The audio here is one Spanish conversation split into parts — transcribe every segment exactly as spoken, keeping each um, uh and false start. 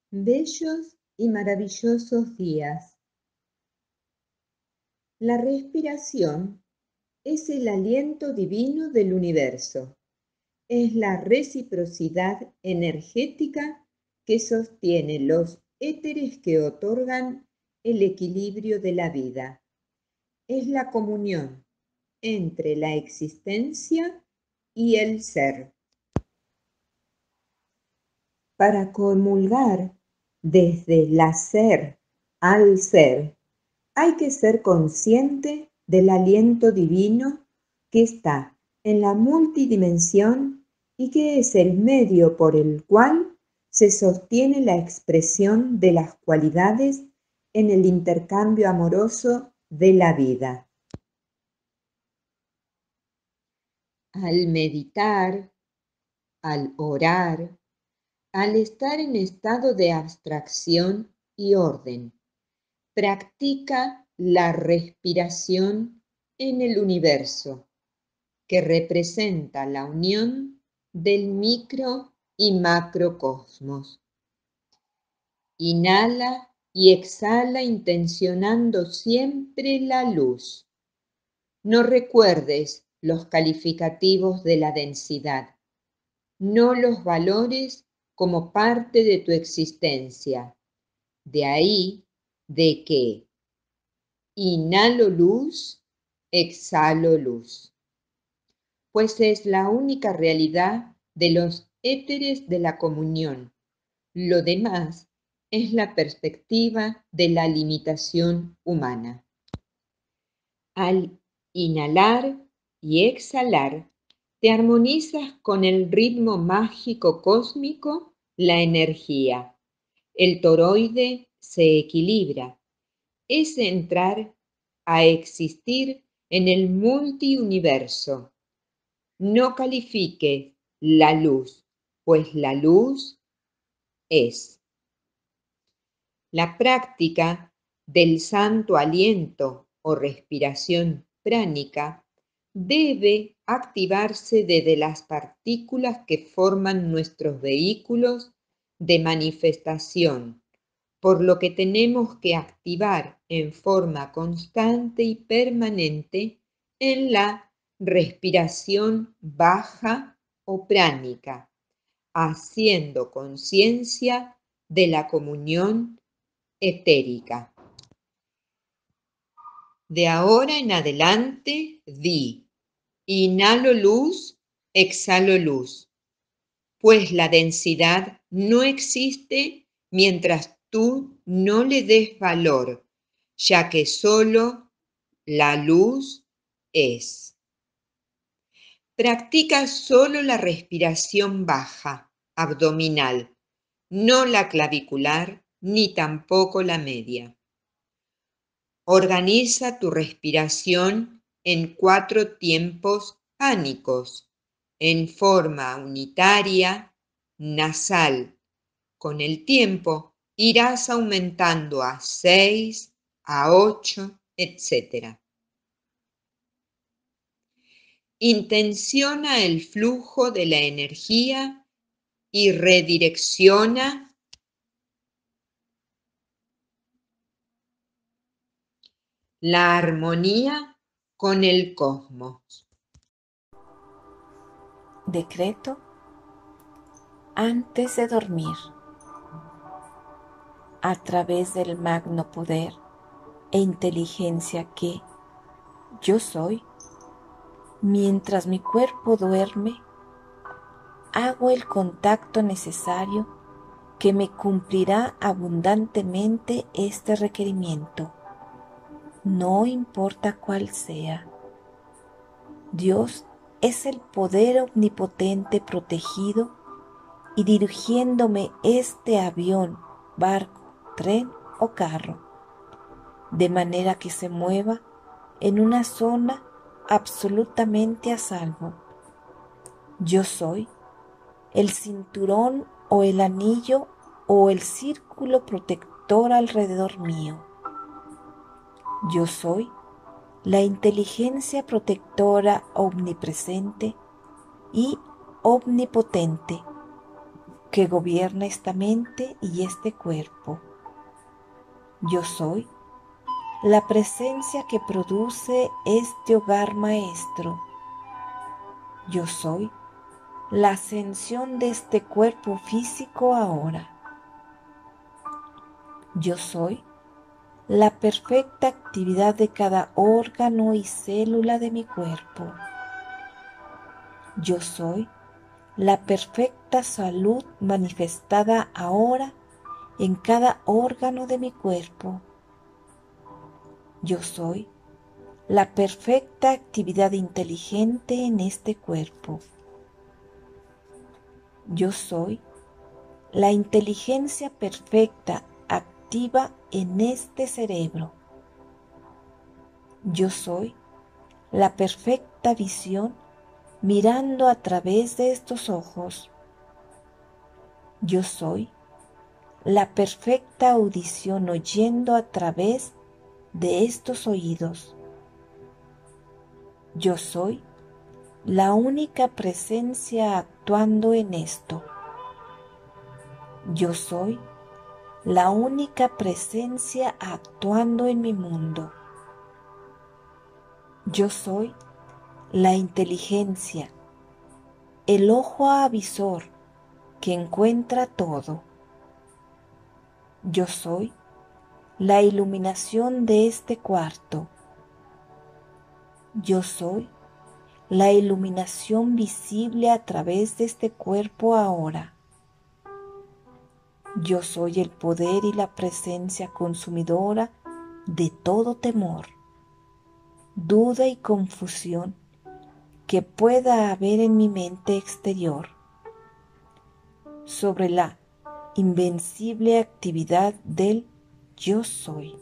Bellos y maravillosos días. La respiración es el aliento divino del universo. Es la reciprocidad energética que sostiene los éteres que otorgan el equilibrio de la vida. Es la comunión entre la existencia y el ser. Para comulgar desde el hacer al ser, hay que ser consciente del aliento divino que está en la multidimensión y que es el medio por el cual se sostiene la expresión de las cualidades en el intercambio amoroso de la vida. Al meditar, al orar, al estar en estado de abstracción y orden, practica la respiración en el universo, que representa la unión del micro y macrocosmos. Inhala y exhala intencionando siempre la luz. No recuerdes los calificativos de la densidad, no los valores como parte de tu existencia. De ahí de que inhalo luz, exhalo luz, pues es la única realidad de los éteres de la comunión. Lo demás es la perspectiva de la limitación humana. Al inhalar y exhalar, te armonizas con el ritmo mágico cósmico, la energía. El toroide se equilibra. Es entrar a existir en el multiuniverso. No califique la luz, pues la luz es. La práctica del santo aliento o respiración pránica debe activarse desde las partículas que forman nuestros vehículos de manifestación, por lo que tenemos que activar en forma constante y permanente en la respiración baja o pránica, haciendo conciencia de la comunión etérica. De ahora en adelante, di, inhalo luz, exhalo luz, pues la densidad no existe mientras tú no le des valor, ya que solo la luz es. Practica solo la respiración baja, abdominal, no la clavicular ni tampoco la media. Organiza tu respiración en cuatro tiempos ánicos, en forma unitaria, nasal. Con el tiempo irás aumentando a seis, a ocho, etcétera. Intenciona el flujo de la energía y redirecciona la armonía con el cosmos. Decreto antes de dormir. A través del magno poder e inteligencia que yo soy, mientras mi cuerpo duerme, hago el contacto necesario que me cumplirá abundantemente este requerimiento, no importa cuál sea. Dios es el poder omnipotente protegido y dirigiéndome este avión, barco, tren o carro, de manera que se mueva en una zona absolutamente a salvo. Yo soy el cinturón o el anillo o el círculo protector alrededor mío. Yo soy la inteligencia protectora omnipresente y omnipotente. que gobierna esta mente y este cuerpo. Yo soy la presencia que produce este hogar maestro. Yo soy la ascensión de este cuerpo físico ahora. Yo soy la perfecta actividad de cada órgano y célula de mi cuerpo. Yo soy la perfecta salud manifestada ahora en cada órgano de mi cuerpo. Yo soy la perfecta actividad inteligente en este cuerpo. Yo soy la inteligencia perfecta activa en este cerebro. Yo soy la perfecta visión mirando a través de estos ojos. Yo soy la perfecta audición oyendo a través de estos oídos. Yo soy la única presencia actuando en esto. Yo soy la única presencia actuando en mi mundo. Yo soy la inteligencia, el ojo avisor que encuentra todo. Yo soy la iluminación de este cuarto. Yo soy la iluminación visible a través de este cuerpo ahora. Yo soy el poder y la presencia consumidora de todo temor, duda y confusión que pueda haber en mi mente exterior sobre la invencible actividad del yo soy.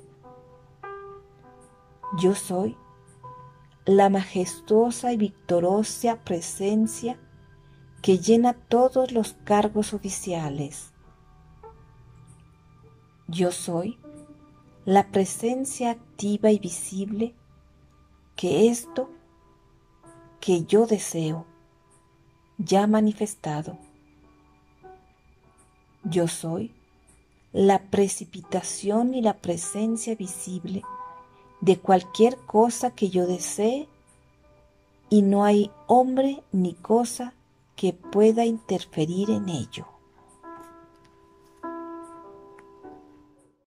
Yo soy la majestuosa y victoriosa presencia que llena todos los cargos oficiales. Yo soy la presencia activa y visible que esto que yo deseo ya manifestado. Yo soy la precipitación y la presencia visible de cualquier cosa que yo desee y no hay hombre ni cosa que pueda interferir en ello.